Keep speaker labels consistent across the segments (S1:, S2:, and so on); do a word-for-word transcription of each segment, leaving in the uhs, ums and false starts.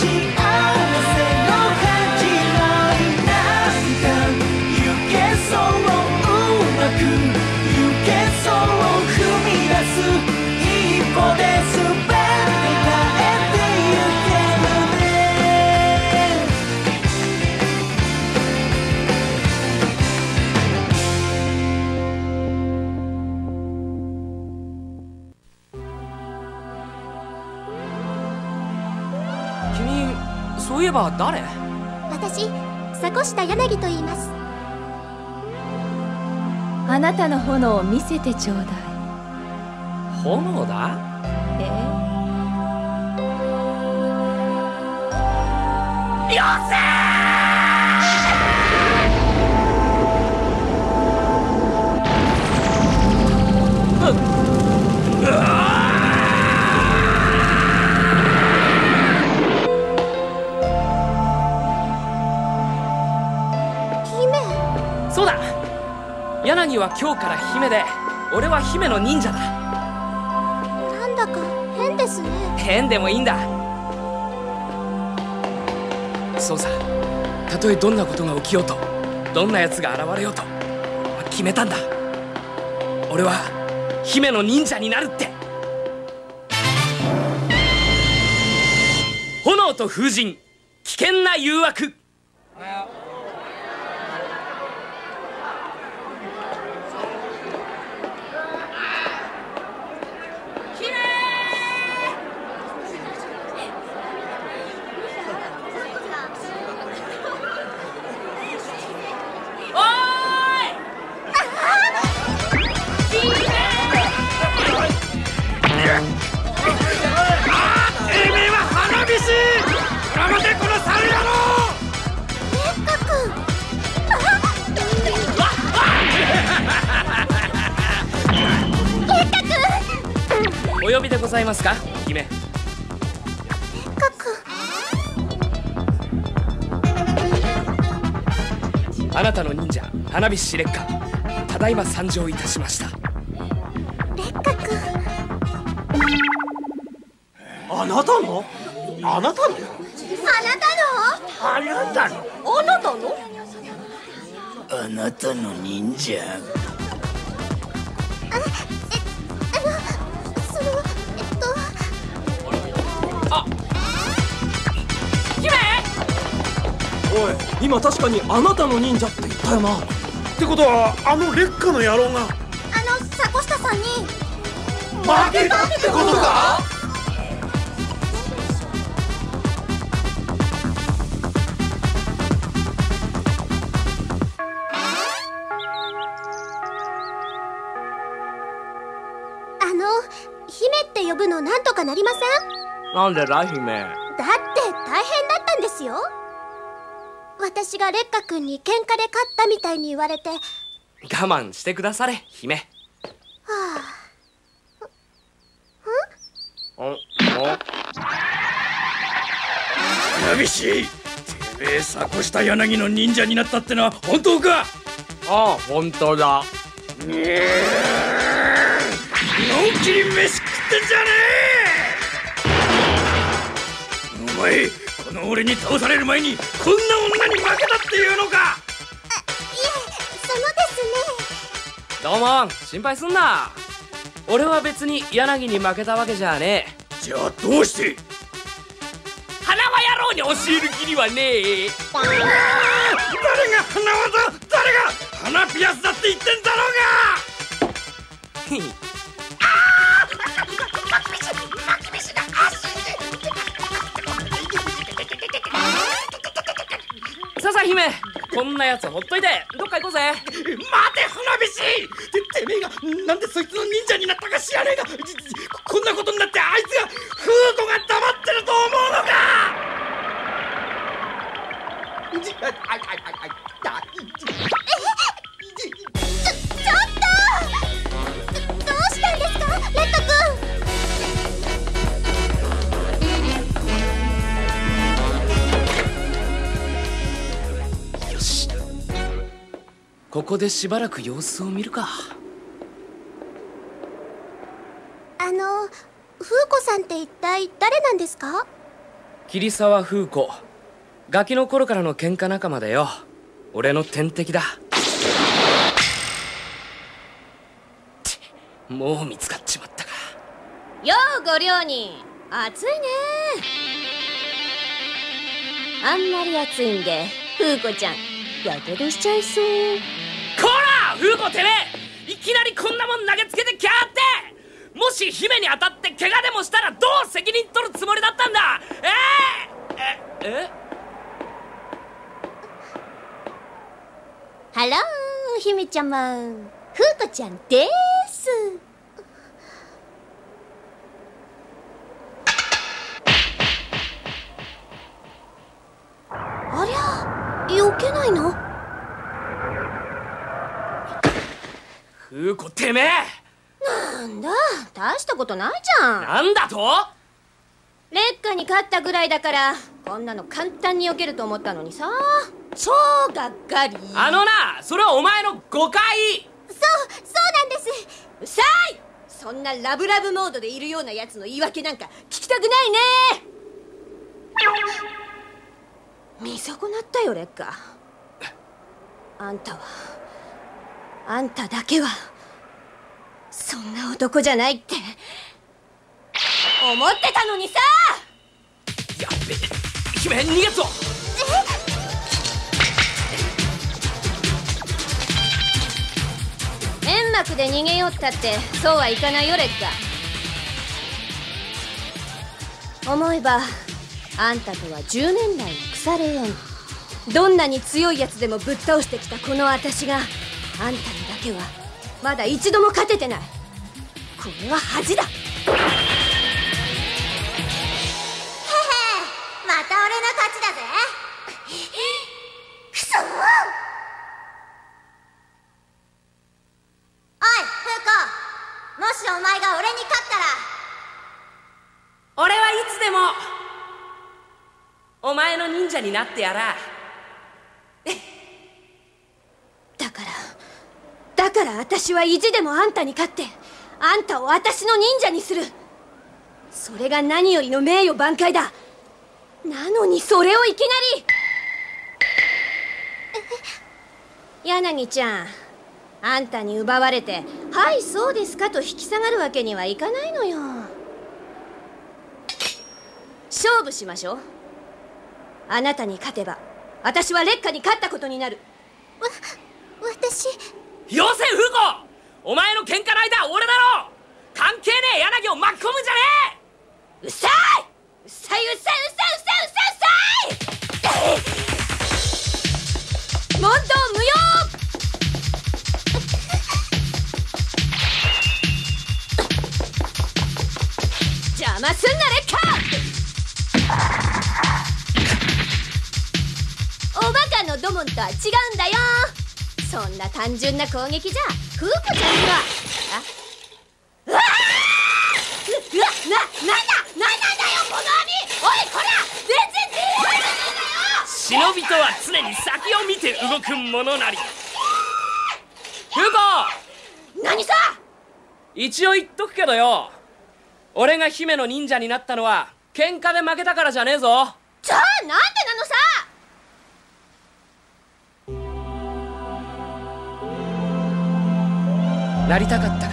S1: そういえば誰？
S2: 私、坂下柳と言います。
S3: あなたの炎を見せてちょうだい。
S1: 炎だ？
S3: え
S1: え。よせー！うっ！うわ！そうだ、柳は今日から姫で、俺は姫の忍者だ。
S2: なんだか変ですね。
S1: 変でもいいんだ。そうさ、たとえどんなことが起きようと、どんな奴が現れようと決めたんだ。俺は姫の忍者になるって。炎と風神、危険な誘惑。お呼びでございますか、姫。あなたの忍者花火師烈火、ただいま参上いたしました。
S2: 烈火くん。
S4: あなたの？あなたの？
S2: あなたの？
S4: あなたの？
S2: あなたの？
S4: あなたの忍者。
S2: あ、え、あの、その、えっと。
S1: あ、姫！
S4: おい、今確かにあなたの忍者って言ったよな。ってことはあの烈火の野郎が
S2: あの坂下さんに
S4: 負けたってことか？
S2: あの、姫って呼ぶのなんとかなりません？
S1: なんでだ、姫。
S2: だって大変だったんですよ。私が烈火くんに喧嘩で勝ったみたいに言われて。
S1: 我慢してくだされ、姫。
S2: は
S1: あ。ん？ん？
S4: 花火師、てめえ坂下柳の忍者になったってのは本当か？
S1: ああ、本当だ。
S4: のんきに飯食ってんじゃねえ！お前、この俺に倒される前にこんな女に負けたっていうのか？
S2: あ、いえ、そのですね。
S1: どうも、心配すんな。俺は別に柳に負けたわけじゃねえ。
S4: じゃあどうして？
S1: 花輪野郎に教える気にはねえ。
S4: 誰が花輪だ？誰が花ピアスだって言ってんだろうが！
S1: ささ姫、こんなやつほっといてどっか行こうぜ。
S4: 待て花火師！て、てめえがなんでそいつの忍者になったか知らねえが、こんなことになってあいつがフー子が黙ってると思うのか！
S2: ちょっと！どうしたんですか、烈火くん！
S1: ここでしばらく様子を見るか。
S2: あの、風子さんって一体誰なんですか？
S1: 桐沢風子、ガキの頃からの喧嘩仲間でよ。俺の天敵だ。もう見つかっちまったか。
S5: ようご両人、暑いね。あんまり暑いんで風子ちゃんやけどしちゃいそう。
S1: こら風子、てめえいきなりこんなもん投げつけてきやがって。もし姫に当たって怪我でもしたらどう責任取るつもりだったんだ。えー、ええ
S5: ハロー姫ちゃま、風子ちゃんです。
S2: ありゃ、避けないの？
S1: 風子、てめえ
S5: なんだ、大したことないじゃん。
S1: なんだと？
S5: 劣化に勝ったぐらいだからこんなの簡単に避けると思ったのにさ、超がっかり。
S1: あのな、それはお前の誤解。
S2: そう、そうなんです。
S5: うさい。そんなラブラブモードでいるようなやつの言い訳なんか聞きたくないね。見損なったよ、劣化。あんたはあんただけはそんな男じゃないって思ってたのにさ。
S1: やっべ、姫逃げっぞ。
S5: 煙幕で逃げよったってそうはいかないよ、劣化。思えばあんたとはじゅうねん来の腐れ縁。どんなに強いやつでもぶっ倒してきたこの私があんたにだけはまだ一度も勝ててない。これは恥だ。へへ、
S2: また俺の勝ちだぜ。くそー。おい風子、もしお前が俺に勝ったら。
S1: 俺はいつでもお前の忍者になってやら。
S5: だからだから私は意地でもあんたに勝ってあんたを私の忍者にする。それが何よりの名誉挽回だ。なのにそれをいきなり柳ちゃん、あんたに奪われて「はいそうですか」と引き下がるわけにはいかないのよ。勝負しましょう。あなたに勝てば私は烈火に勝ったことになる。
S2: わ、私。
S1: よせ風子、お前の喧嘩の間は俺だろ。関係ねえ柳を巻き込むんじゃね
S5: え。うっさいうっさいうっさいうっさいうっさいうっさいうっさい。問答無用。邪魔すんな烈火。おバカのドモンとは違うんだよ。そんな単純な攻撃じゃ風子ちゃんには。あ、うわー、うわ、な、なんだなんなんだよこの網。おいこら、全然出られないんだよ。
S1: 忍びとは常に先を見て動くものなり。風子、
S5: 何さ。
S1: 一応言っとくけどよ、俺が姫の忍者になったのは喧嘩で負けたからじゃねえぞ。
S5: じゃあなんでなのさ。
S1: なりたかったから。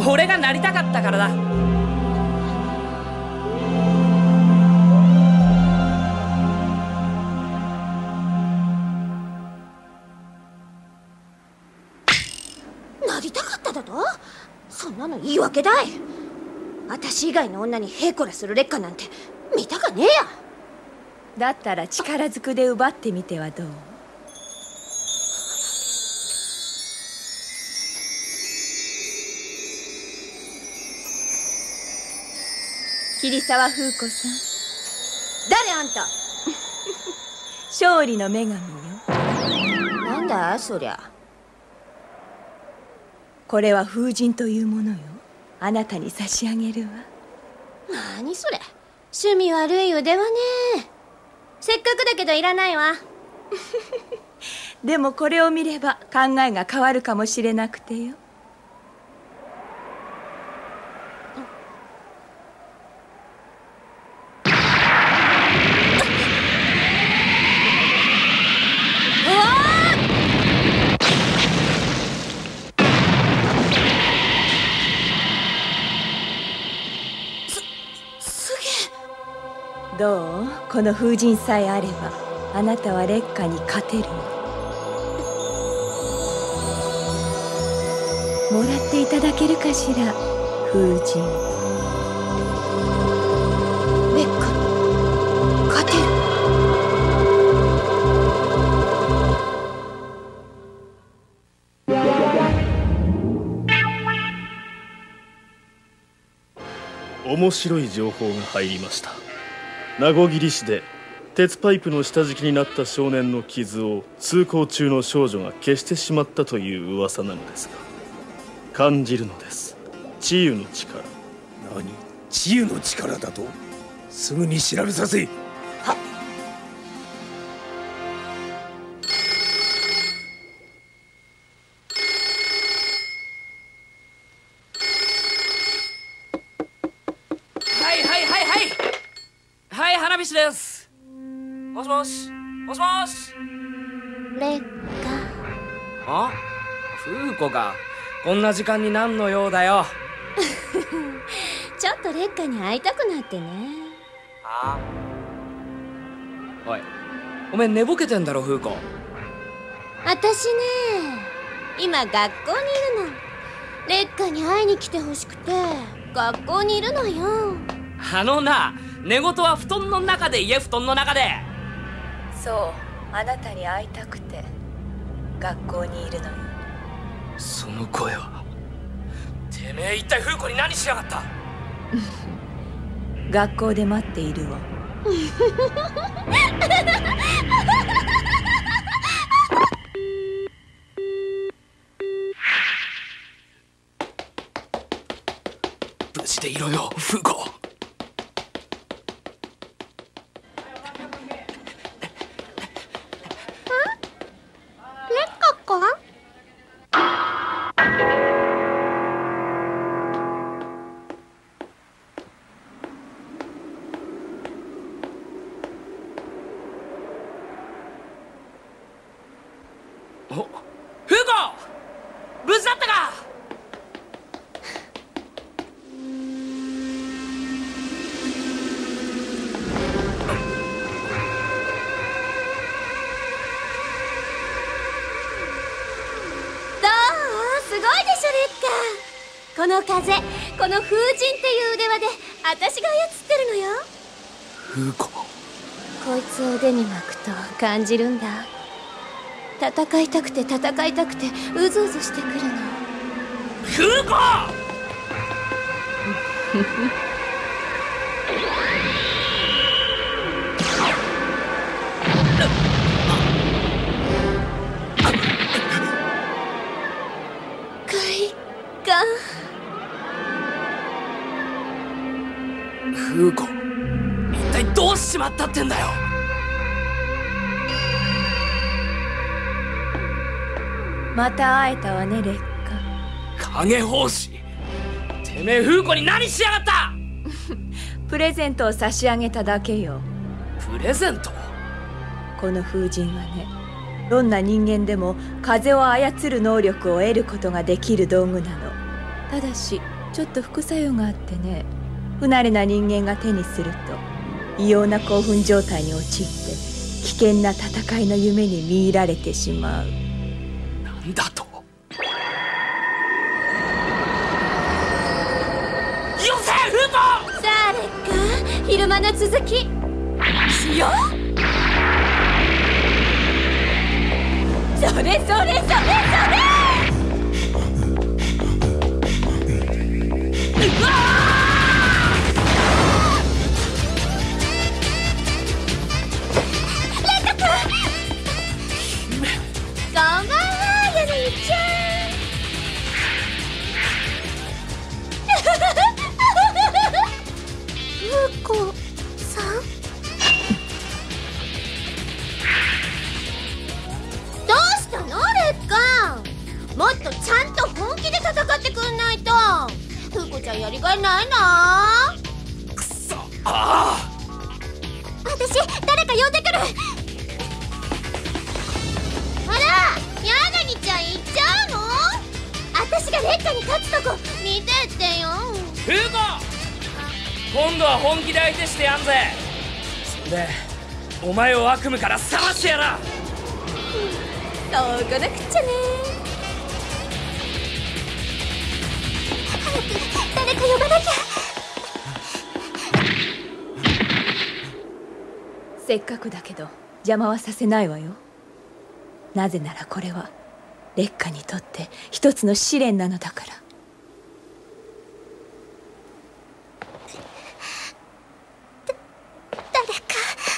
S1: 俺がなりたかったからだ。
S5: なりたかっただと？そんなの言い訳だい。私以外の女にへいこらする烈火なんて見たかねえや。
S3: だったら力ずくで奪ってみてはどう？桐沢風子さん。
S5: 誰あんた？
S3: 勝利の女神よ。
S5: なんだそりゃ。
S3: これは風神というものよ。あなたに差し上げるわ。
S5: 何それ、趣味悪い腕はね。せっかくだけどいらないわ。
S3: でもこれを見れば考えが変わるかもしれなくてよ。 どう？この風神さえあればあなたは烈火に勝てるの。もらっていただけるかしら、風神。
S5: 烈火に勝てる。
S6: 面白い情報が入りました。名護切市で鉄パイプの下敷きになった少年の傷を通行中の少女が消してしまったという噂なのですが、感じるのです、治癒の力。
S4: 何？治癒の力だと？すぐに調べさせ。はっ。
S1: はいはいはいはいはい、花火師です。もしもしもしもし。
S2: 烈火。
S1: あ、風子か。こんな時間に何の用だよ。
S5: ちょっと烈火に会いたくなってね。
S1: ああ、おい、おめえ寝ぼけてんだろ風子。
S5: 私ね、今学校にいるの。烈火に会いに来てほしくて学校にいるのよ。
S1: あのな、寝言は布団の中で言え、布団の中で。
S3: そう、あなたに会いたくて学校にいるのよ。
S1: その声は。てめえ一体風子に何しやがった？
S3: 学校で待っているわ。
S1: 無事でいろよ風子。
S2: 烈火か？
S1: お、風子、無事だったか？
S5: この風、この風神っていう腕輪で私が操ってるのよ。
S1: 風子、
S5: こいつを腕に巻くと感じるんだ。戦いたくて戦いたくてうずうずしてくるの。
S1: 風子
S5: 快感。
S1: 風子、一体どうしちまったってんだよ。
S3: また会えたわね、烈火。
S1: 影法師、てめえ風子に何しやがった？
S3: プレゼントを差し上げただけよ。
S1: プレゼント？
S3: この風神はね、どんな人間でも風を操る能力を得ることができる道具なの。ただしちょっと副作用があってね、不慣れな人間が手にすると異様な興奮状態に陥って危険な戦いの夢に見入られてしまう。
S1: なんだと？よせ風子！
S5: さあ烈火、昼間の続きしよう。それそれそれそれ！うわー！烈火くん！こんばんは、ヤナミちゃん。
S2: 風子さん？
S5: どうしたの烈火？もっとちゃんと本気で戦ってくんないと。風子ちゃんやりがいないな。
S1: くそ、ああ。
S5: 私、誰か呼んでくる。あら、ヤナミちゃん行っちゃうの？私が烈火に勝つとこ見てってよ。
S1: 風子、今度は本気で相手してやんぜ。 でお前を悪夢から覚ましてやらん。
S5: そうこなくっちゃね。
S2: 早く誰か呼ばなきゃ。
S3: せっかくだけど邪魔はさせないわよ。なぜならこれは烈火にとって一つの試練なのだから。
S2: 誰か。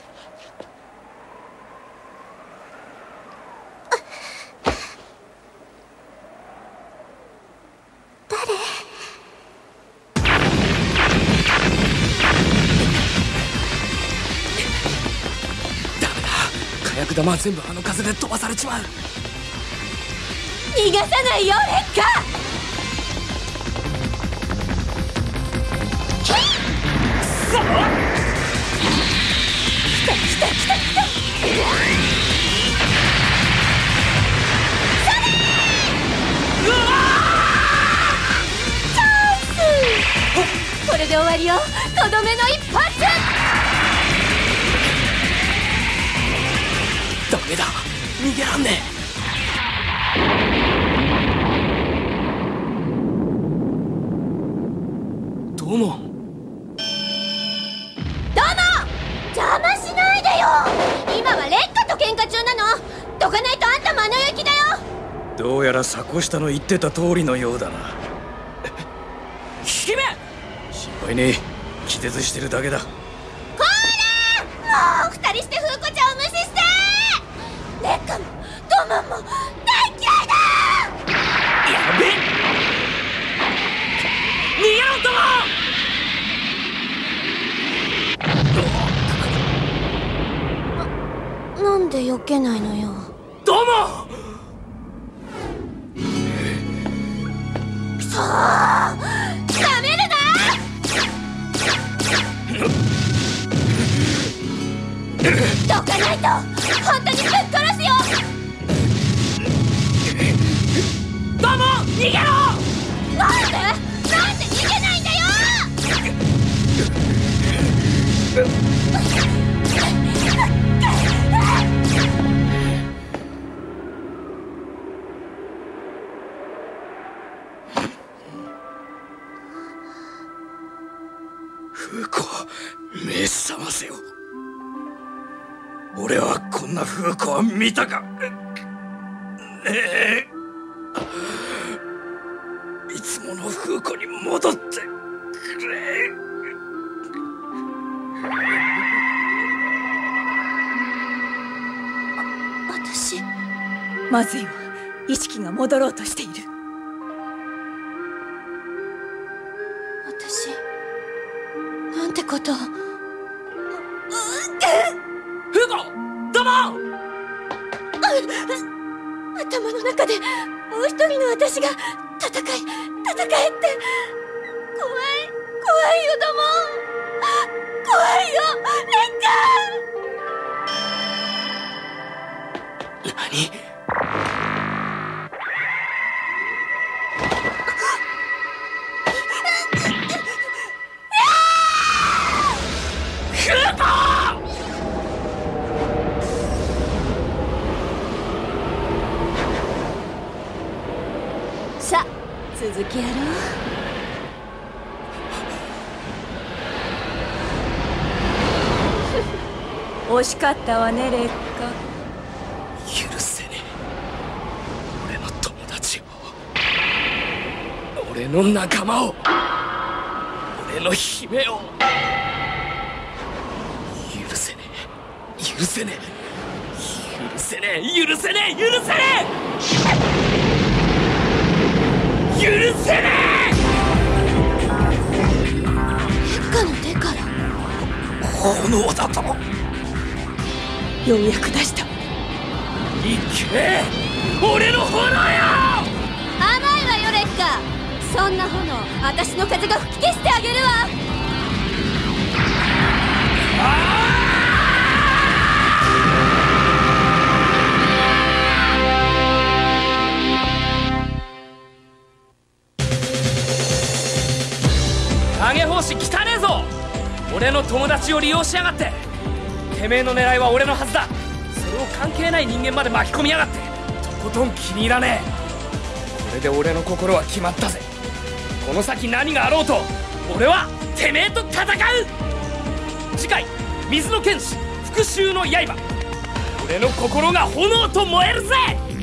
S1: 火薬玉は全部あの風で飛ばされちまう。
S5: 逃がさないよ烈火。
S1: くそっ！
S5: 来た来た来た来た。それ！うわー！チャンス！これで終わりよ。とどめの一発。
S1: ダメだ、逃げらんねえ。どうも。
S5: どうも。邪魔しないでよ。今は烈火と喧嘩中なの。どかないとあんたもあの行きだよ。
S4: どうやら迫下の言ってた通りのようだな。
S1: 姫、
S4: 心配ねえ、気絶してるだけだ。
S5: こら！もう二人して風子ちゃんを無視して。烈火もドモンも大嫌いだ。
S1: やべえ、逃げろドモン。
S2: なんで避けないのよ。
S1: ドモン。
S5: そうダメるな。どかないと本当にぶっ殺すよ。
S1: ドモン逃げろ。
S5: なんでなんで逃げないんだよ。
S4: 風子、目覚ませよ。俺はこんな風子は見たかねえ。いつもの風子に戻ってくれ。
S2: 私。
S3: まずいわ。意識が戻ろうとしている。
S2: 私なんてことを。
S1: フーコ、ドモン。
S2: 頭の中でもう一人の私が戦い戦えって。怖い怖いよドモン。怖いよレッカ。
S1: 何？
S5: さあ続きやろ
S3: う。惜しかったわね烈火。
S1: 許せねえ。俺の友達を、俺の仲間を、俺の姫を許せねえ、許せねえ、許せねえ、許せねえ、許せねえ、許せねえ。
S2: 烈火の手から
S1: 炎だと。
S3: ようやく出した。
S1: いけ、俺の炎よ。
S5: 甘いわよ烈火。そんな炎私の風が吹き消してあげるわ。
S1: 影法師汚ねえぞ。俺の友達を利用しやがって。 てめえの狙いは俺のはずだ。それを関係ない人間まで巻き込みやがって、とことん気に入らねえ。これで俺の心は決まったぜ。この先何があろうと俺はてめえと戦う。次回水の剣士復讐の刃。俺の心が炎と燃えるぜ。